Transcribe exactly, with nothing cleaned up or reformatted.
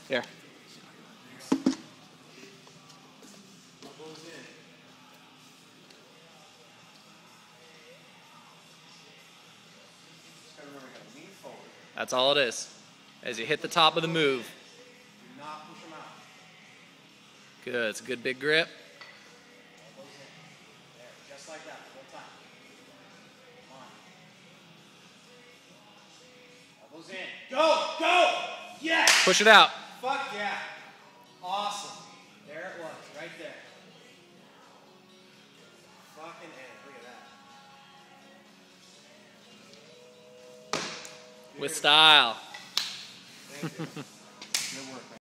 Here. That's all it is. As you hit the top of the move. Do not push them out. Good. It's a good big grip. Elbows in. There, just like that, the whole time. Come on. Elbows in. Go! Go! Yes! Push it out. Fuck yeah. Awesome. There it was, right there. Fucking A. Look at that. With style. Thank you. Good work, man.